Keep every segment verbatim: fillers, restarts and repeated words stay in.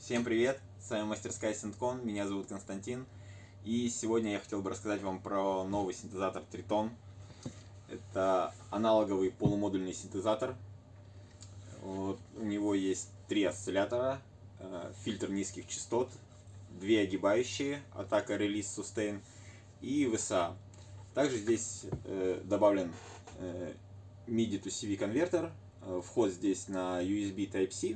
Всем привет, с вами мастерская Synthcon, меня зовут Константин, и сегодня я хотел бы рассказать вам про новый синтезатор Triton. Это аналоговый полумодульный синтезатор. Вот, у него есть три осциллятора, э, фильтр низких частот, две огибающие, атака, релиз, сустейн и ви эс эй. Также здесь э, добавлен э, миди ту си ви конвертер, э, вход здесь на ю эс би Type-C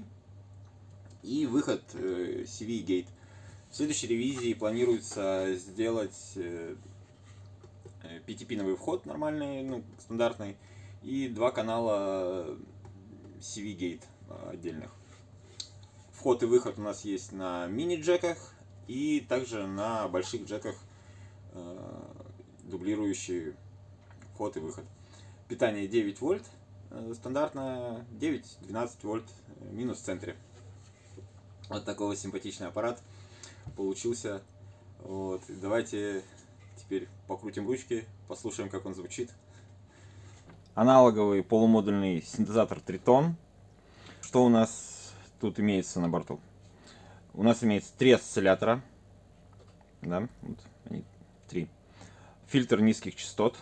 и выход э, си ви Gate. В следующей ревизии планируется сделать э, пятипиновый вход нормальный, ну, стандартный, и два канала си ви Gate отдельных. Вход и выход у нас есть на мини-джеках и также на больших джеках, э, дублирующие вход и выход. Питание девять вольт, э, стандартное, девять-двенадцать вольт, э, минус в центре. Вот такой вот симпатичный аппарат получился. Вот. Давайте теперь покрутим ручки, послушаем, как он звучит. Аналоговый полумодульный синтезатор Triton. Что у нас тут имеется на борту? У нас имеется три осциллятора. Да, вот они, три. Фильтр низких частот.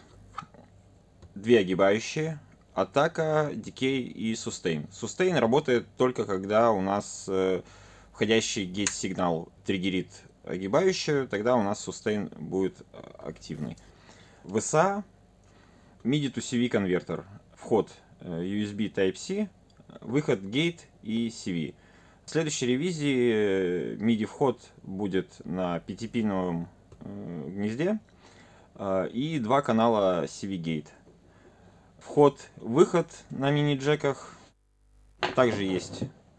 Две огибающие. Атака, дикей и сустейн. Сустейн работает только когда у нас э, входящий гейт-сигнал триггерит огибающую, тогда у нас сустейн будет активный. ви эс эй, миди ту си ви конвертер, вход ю эс би Type-C, выход Gate и си ви. В следующей ревизии миди вход будет на пятипиновом гнезде и два канала си ви Gate. Вход-выход на мини-джеках. Также есть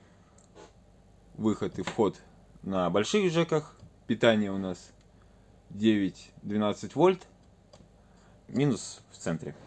выход и вход на больших джеках. Питание у нас девять-двенадцать вольт. Минус в центре.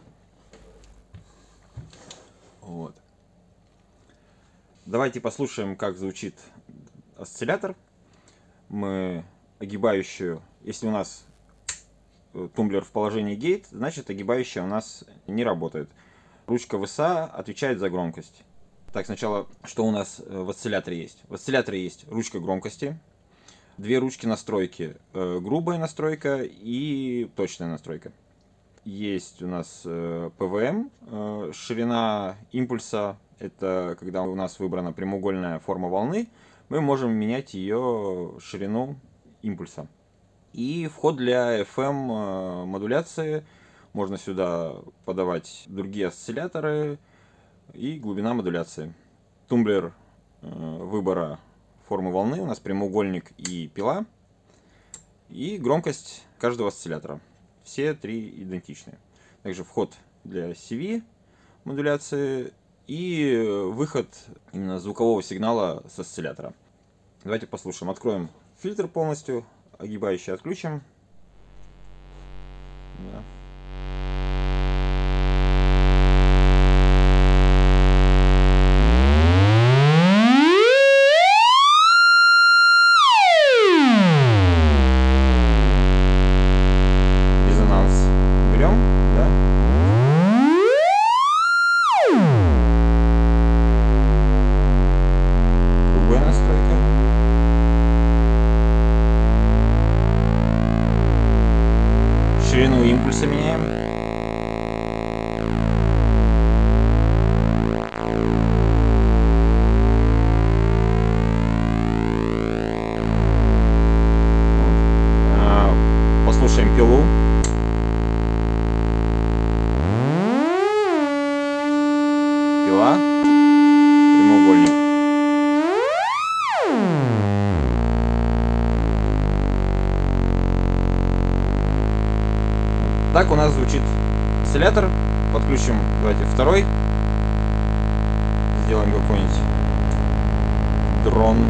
Вот. Давайте послушаем, как звучит осциллятор. Мы огибающую, если у нас тумблер в положении гейт, значит огибающая у нас не работает. Ручка ви эс эй отвечает за громкость. Так, сначала, что у нас в осцилляторе есть? В осцилляторе есть ручка громкости, две ручки настройки, э, грубая настройка и точная настройка. Есть у нас э, пи ви эм, э, ширина импульса, это когда у нас выбрана прямоугольная форма волны, мы можем менять ее ширину импульса. И вход для эф эм э, модуляции, можно сюда подавать другие осцилляторы и глубина модуляции. Тумблер э, выбора формы волны, у нас прямоугольник и пила, и громкость каждого осциллятора. Все три идентичные. Также вход для си ви модуляции и выход именно звукового сигнала с осциллятора. Давайте послушаем. Откроем фильтр полностью, огибающий отключим. Да. Ширину импульса меняем. Послушаем пилу. Пила. Прямоугольник. Так у нас звучит осциллятор. Подключим, давайте, второй. Сделаем какой-нибудь дрон.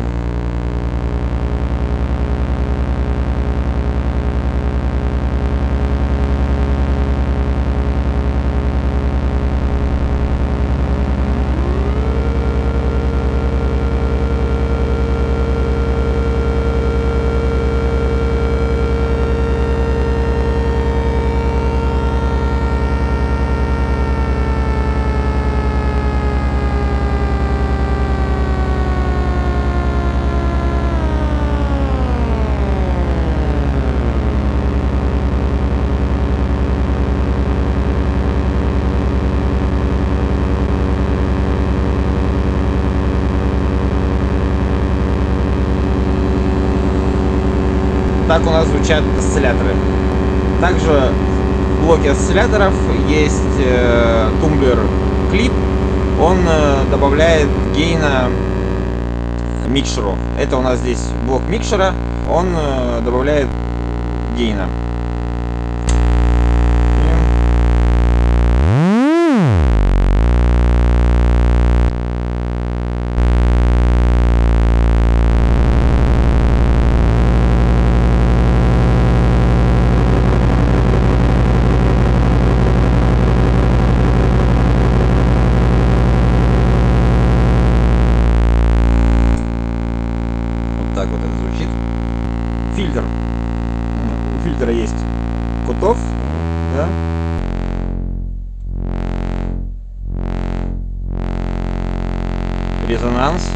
так у нас звучат осцилляторы. Также в блоке осцилляторов есть э, тумблер клип. Он э, добавляет гейна микшеру. Это у нас здесь блок микшера. Он э, добавляет гейна. Так вот это звучит. Фильтр. У фильтра есть кутов, да? Резонанс.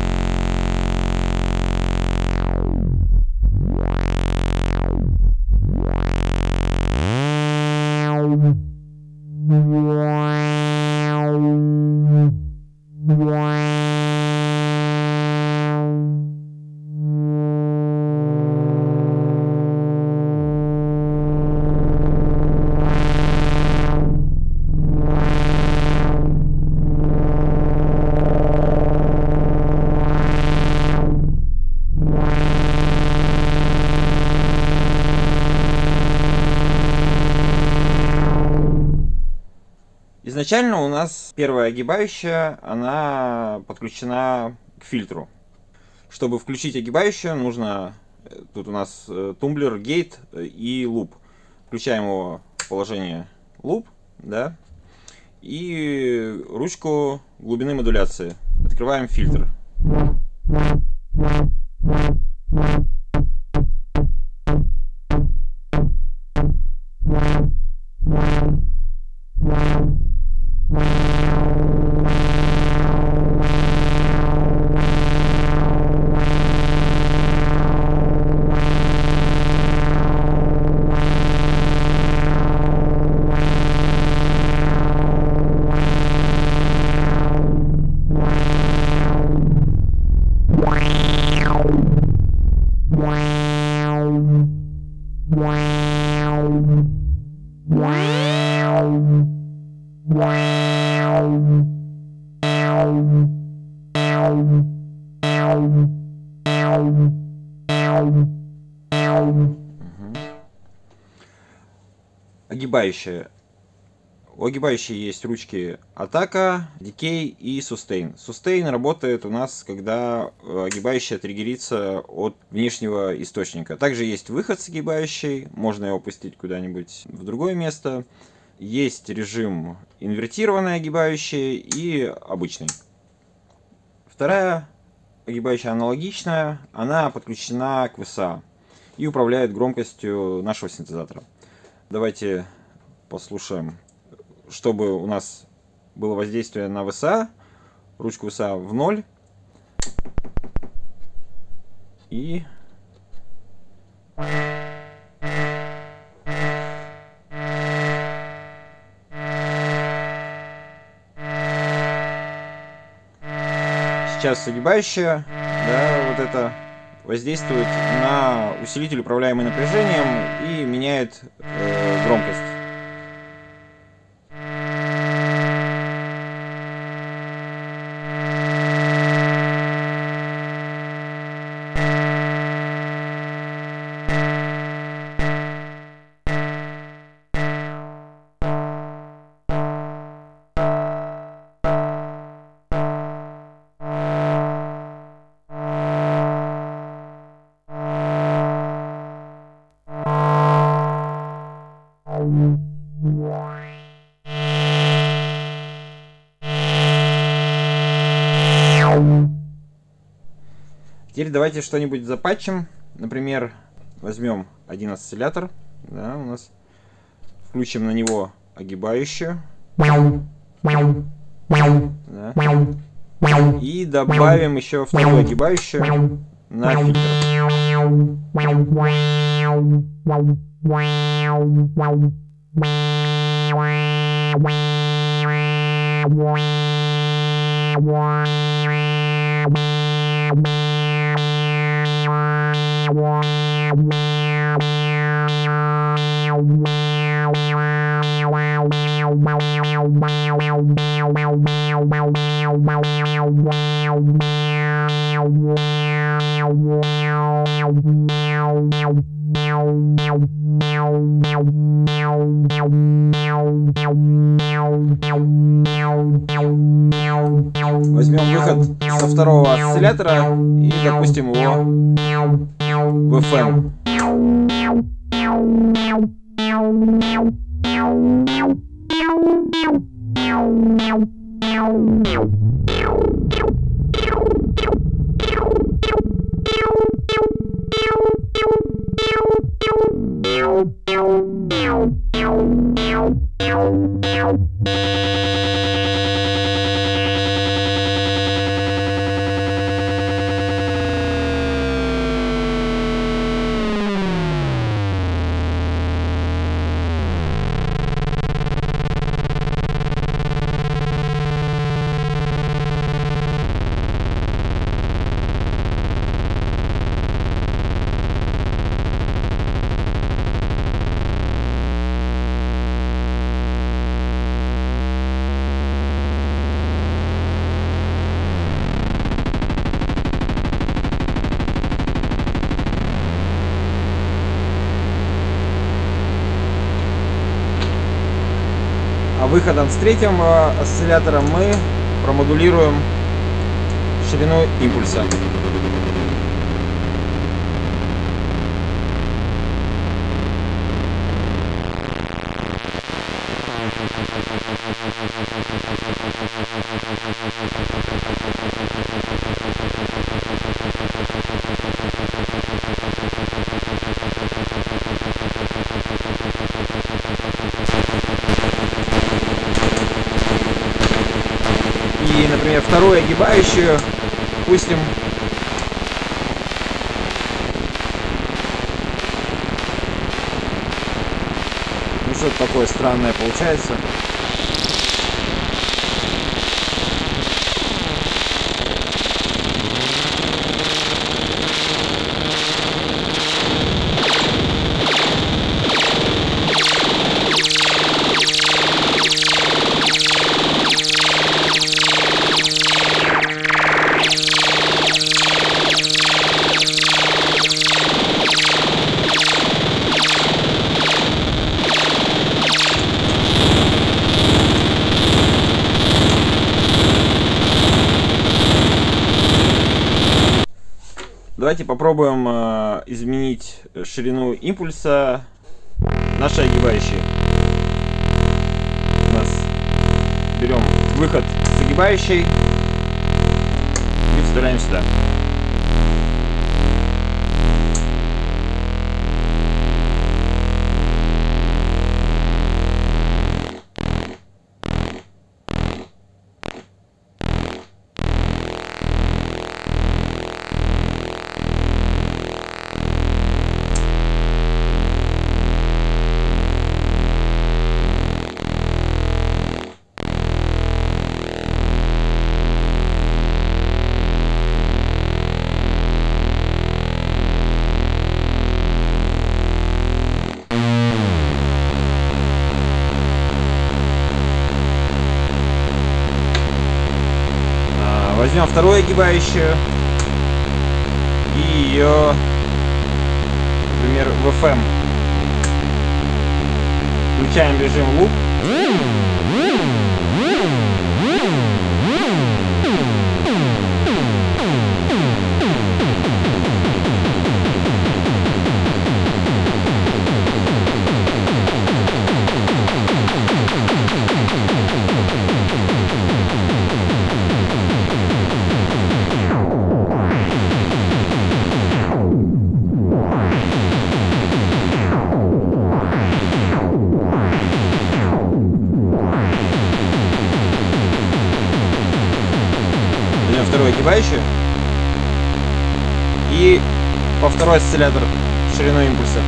Изначально у нас первая огибающая, она подключена к фильтру. Чтобы включить огибающую, нужно, тут у нас тумблер, гейт и луп. Включаем его в положение луп, да, и ручку глубины модуляции. Открываем фильтр. Огибающая. У огибающей есть ручки атака, дикей и сустейн. Сустейн работает у нас, когда огибающая триггерится от внешнего источника. Также есть выход с огибающей, можно его пустить куда-нибудь в другое место. Есть режим инвертированной огибающей и обычный. Вторая огибающая аналогичная, она подключена к ви эс эй и управляет громкостью нашего синтезатора. Давайте послушаем, чтобы у нас было воздействие на ви эс эй, ручку ви эс эй в ноль. И сейчас огибающая, да, вот это воздействует на усилитель, управляемый напряжением, и меняет э, громкость. Теперь давайте что-нибудь запатчим. Например, возьмем один осциллятор, да, у нас, включим на него огибающую, да, и добавим еще вторую огибающую на фильтр. Wow. Возьмем выход со второго осциллятора и допустим его в эф эм. А выходом с третьим осциллятором мы промодулируем ширину импульса. И, например, вторую огибающую пустим ну что-то такое странное получается. Давайте попробуем э, изменить ширину импульса нашей огибающей. У нас берем выход с огибающей и вставляем сюда. Возьмем вторую огибающую и ее, например, в эф эм. Включаем режим луп. Вторую огибающую и по второй осциллятор ширину импульса.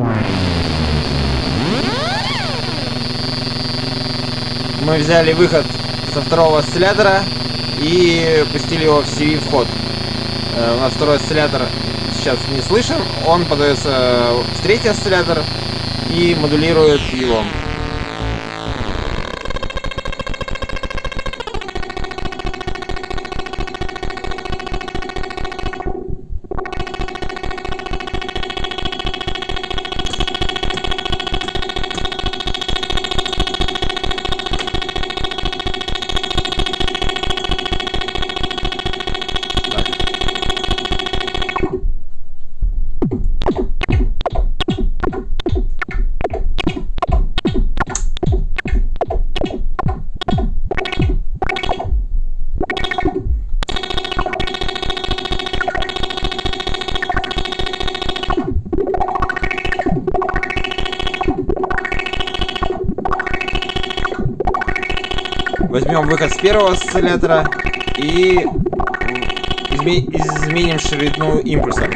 Мы взяли выход со второго осциллятора и пустили его в си ви-вход. У нас второй осциллятор сейчас не слышим, он подается в третий осциллятор и модулирует его. Возьмем выход с первого осциллятора и изменим ширину импульса.